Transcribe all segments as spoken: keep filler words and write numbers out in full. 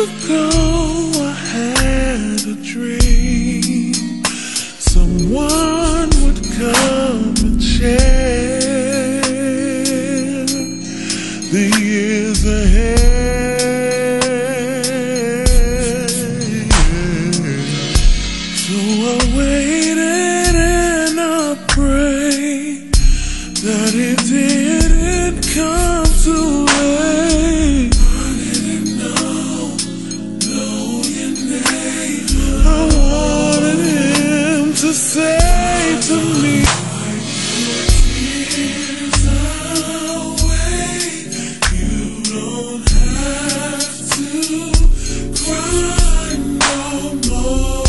ago I had a dream someone would come and share the years ahead. So I waited and I prayed that it didn't come too late. I didn't know, know your name. I wanted him to say to me, wipe your tears away. You don't have to cry no more.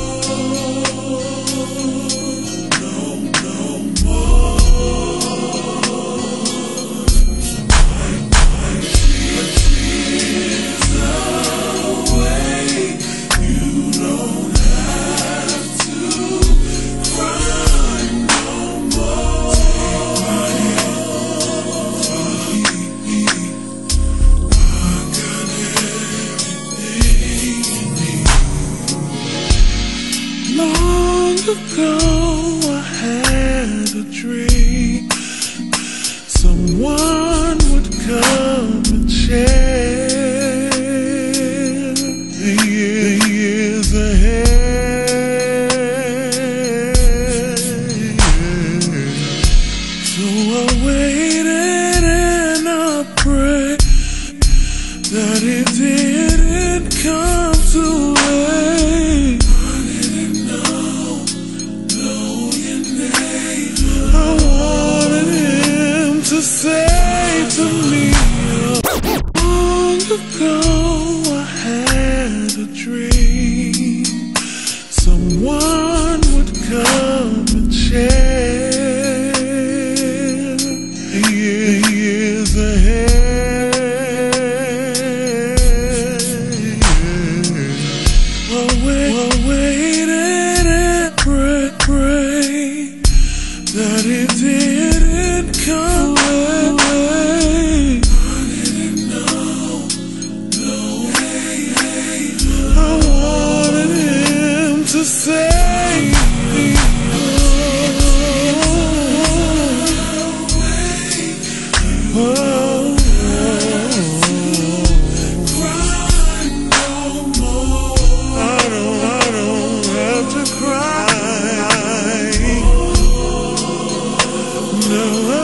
No, no more. Long ago I had a dream someone would come and share the years ahead. So I waited and I prayed that it didn't come too late. I wanted him to say to me, long ago I had a dream someone would come and share the years ahead. I waited and prayed, prayed that it didn't come away. I didn't know, no way. I wanted him to say, oh, oh, cry no more. I don't, I don't have to cry. No.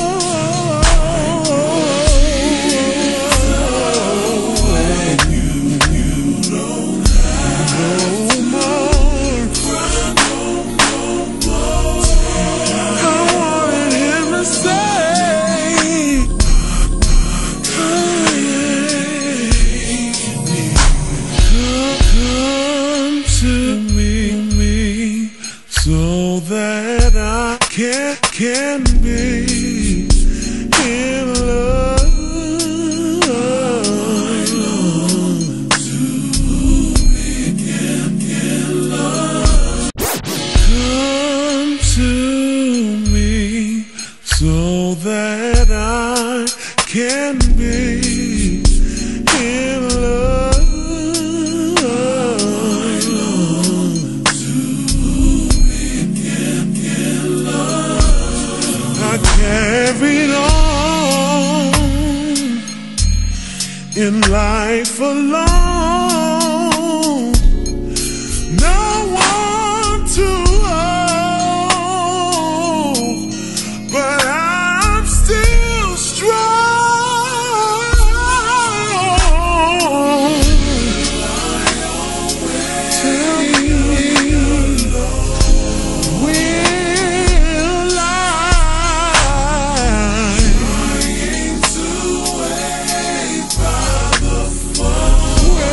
So that I can, can be in love. Come to me so that I can be in love. I carried on in life alone, no one to hold, but I'm still strong. Tell me, will I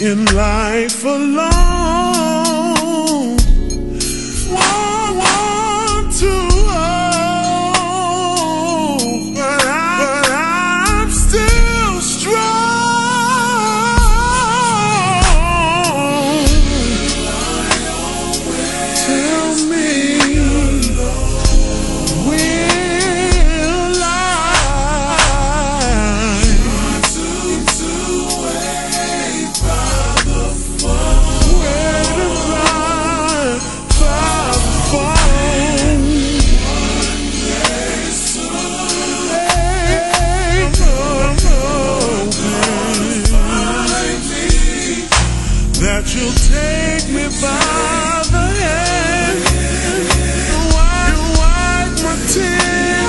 in life alone. Want, want to hold, but, I, but I'm still strong. Tell me, will I that you'll take me by the hand, wipe, wipe my tears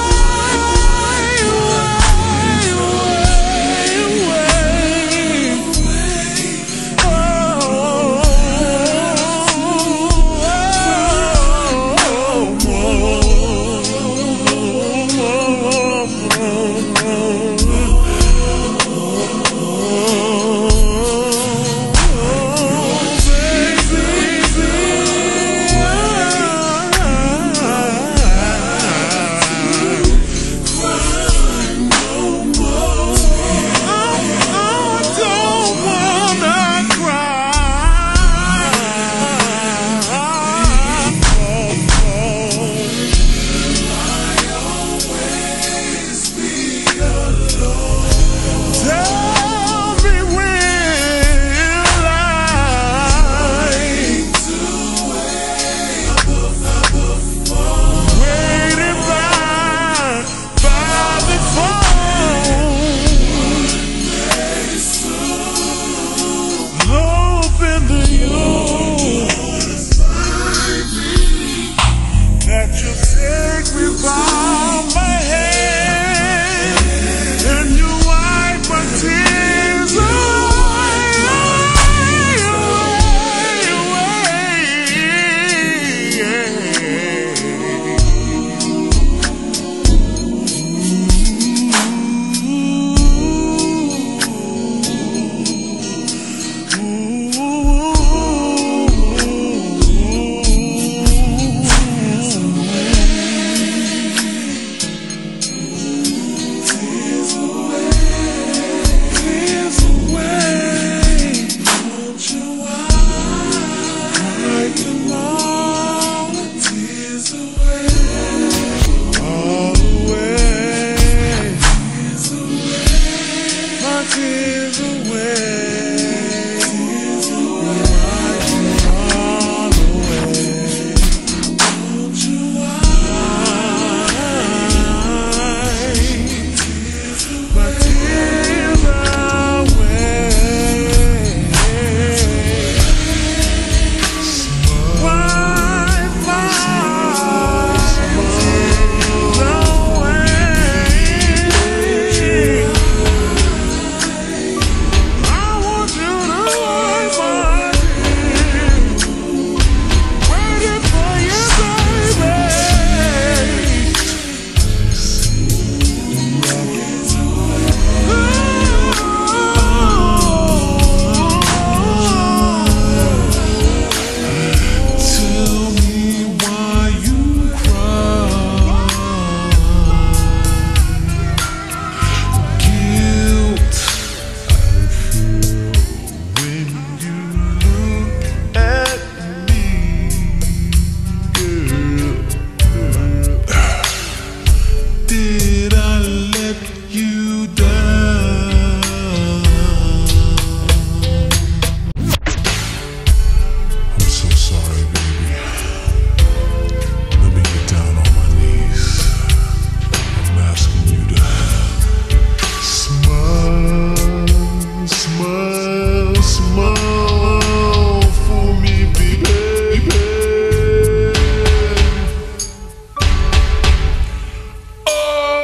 Oh!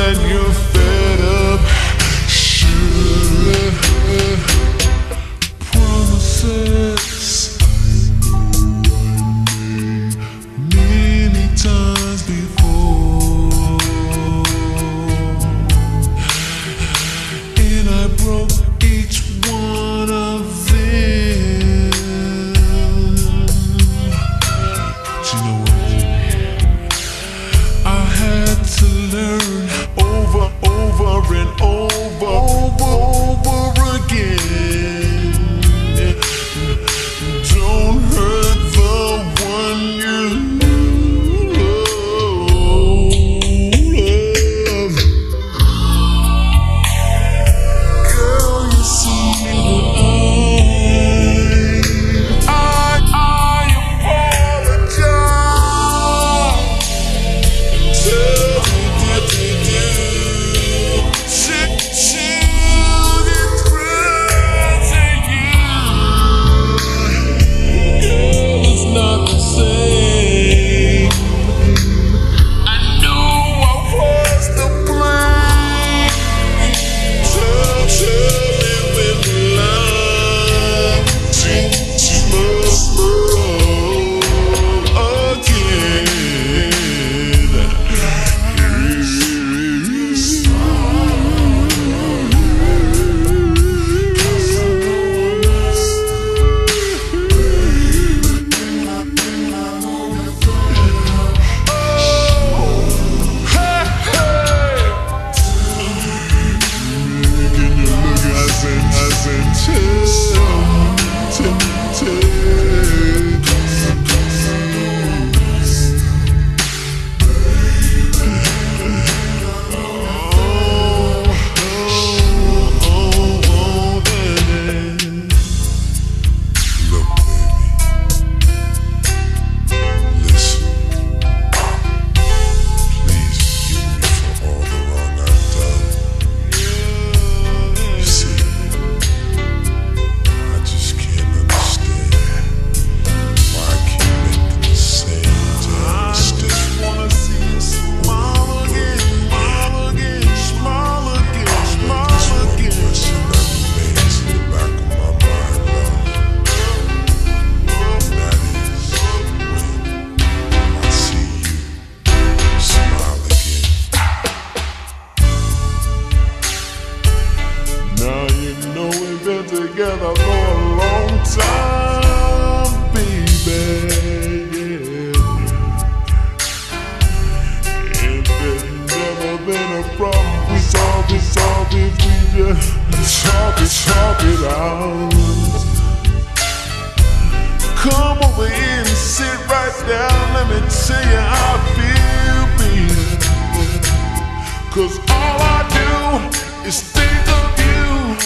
that you're fed up. Sure, promises many times before, and I broke each one of them. But you know what? I had to learn over, over and over, over, over again. Don't hurt the one you love. Girl, you see what I, I, I apologize. Tell me what to do to, to get through to you. Girl, it's not the same. I know I was to blame. Tell, tell me when love seems together for a long time, baby. And there's never been a problem we solve it, solve it, we just talk it, talk it out. Come over here and sit right down, let me tell you how I feel, baby. Cause all I do is think of you.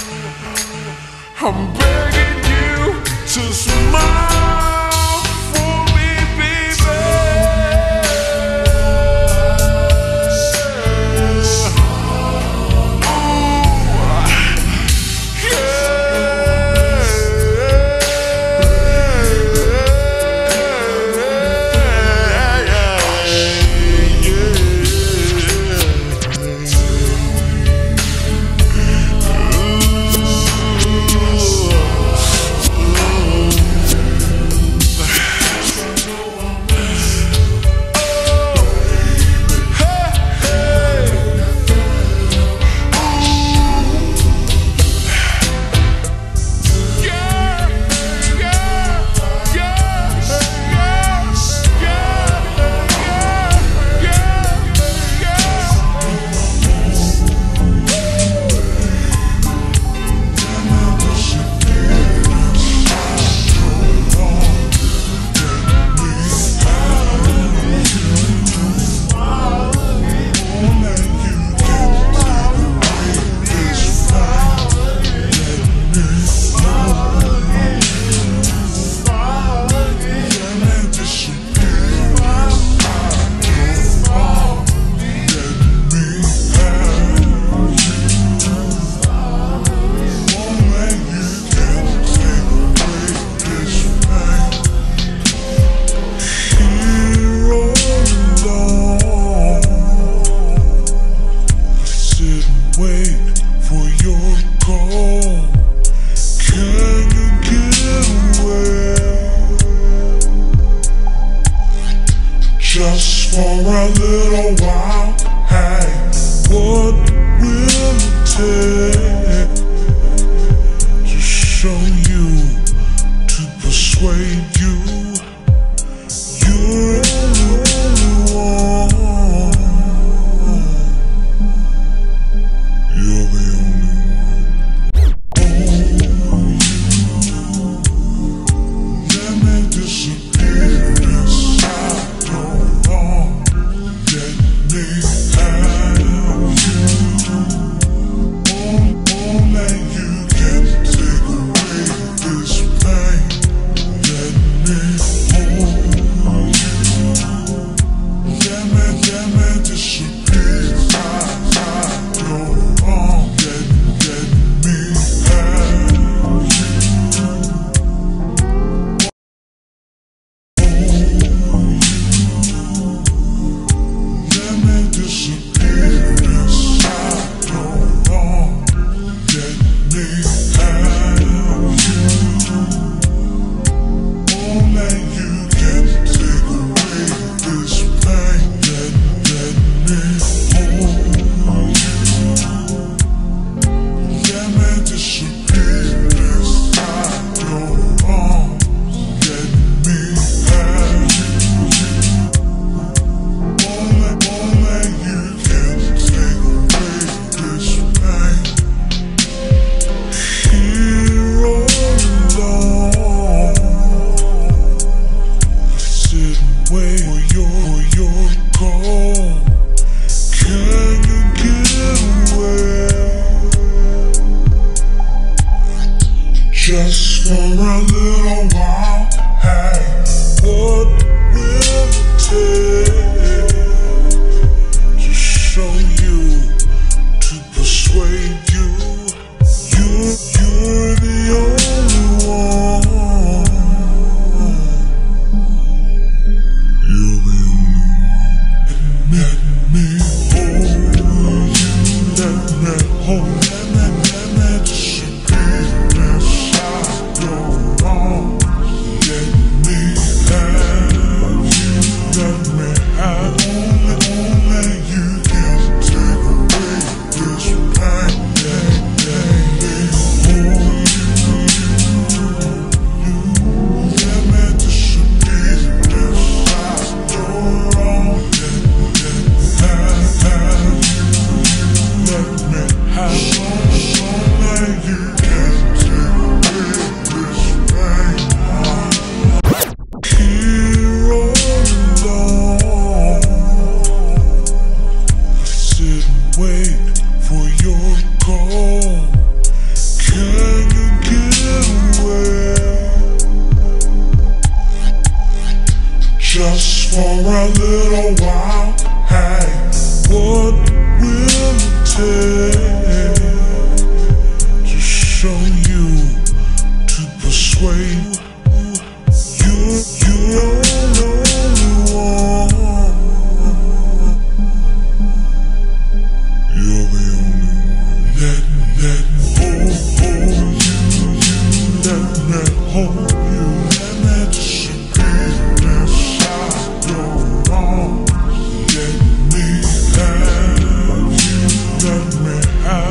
I'm begging you to smile for me, baby. day to show you, to persuade you, you're the only one. You're the only one. Let, let me hold, hold you, you. Let me hold you. Let me disappear inside your arms. Let me have you. Let me have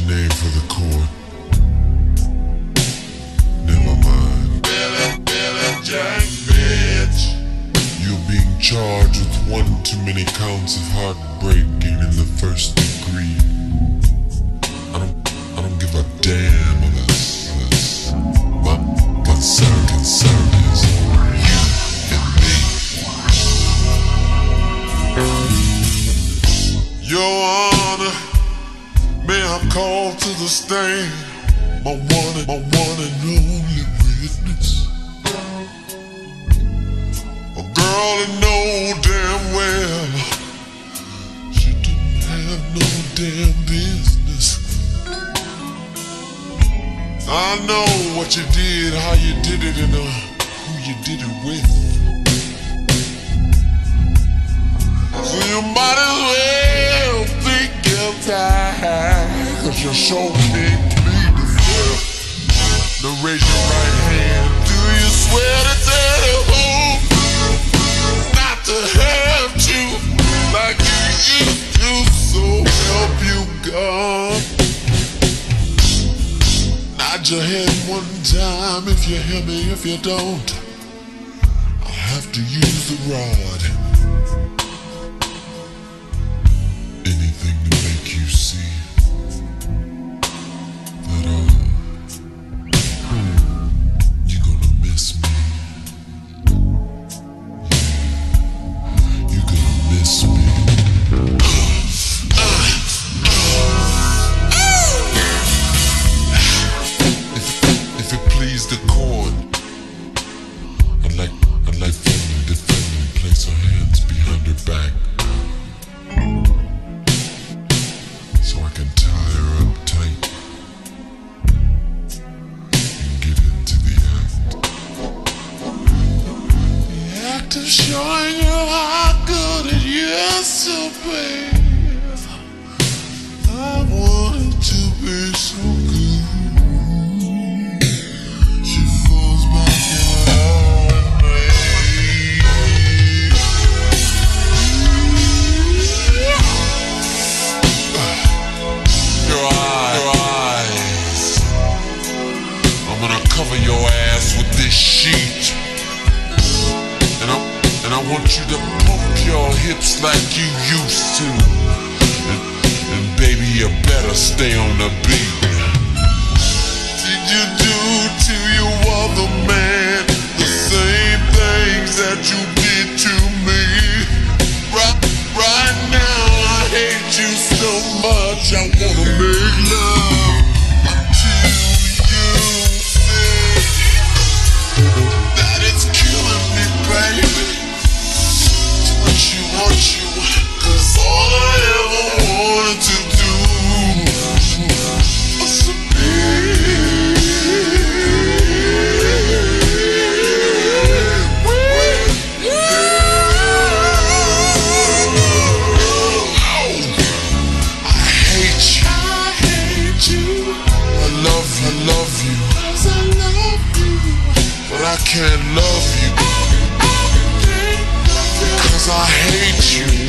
name for the court. Never mind. Jack, bitch. You're being charged with one too many counts of heartbreaking in the first degree. I don't, I don't give a damn of this. this. My concern, concern is you and me. Your Honor, may I call to the stand my one, my one and only witness. A girl that know damn well she didn't have no damn business. I know what you did, how you did it, and uh, who you did it with. So you might as well think guilty, cause you sure didn't plead the fifth. Now raise your right hand. Do you swear to tell the whole not to hurt you like you used to, so help you God? Nod your head one time if you hear me. If you don't, I'll have to use the rod. Anything to make you see that uh, you're gonna miss me. Yeah, you're gonna miss me. If, if it please the court, I'd like, I'd like for the defendant to place her hands behind her back, so I can tie her up tight and get into the act. The act of showing her how good it used to be. I wanted to be so good. She falls back in love with me. Your eyes, your eyes. I'm gonna cover your ass with this sheet, and I and I want you to pump your hips like you used to. And, and baby, you better stay on the beat. Did you do to your other man the same things that you did to me? Right, right now I hate you so much, I wanna make love until you say that it's killing me, baby. Want you, want you, cause all I ever wanted to do was to be with you. I hate you. I hate you. I love you. I love you. Cause I love you. But I can't love you. Cause I hate you.